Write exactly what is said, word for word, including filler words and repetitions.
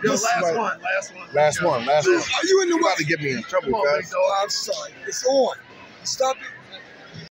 Yo, This last right. one, last one. Last one, last one. Are you in the You way? about to get me in trouble, Come on, big guys. dog. Oh, I'm sorry. It's on. Stop it.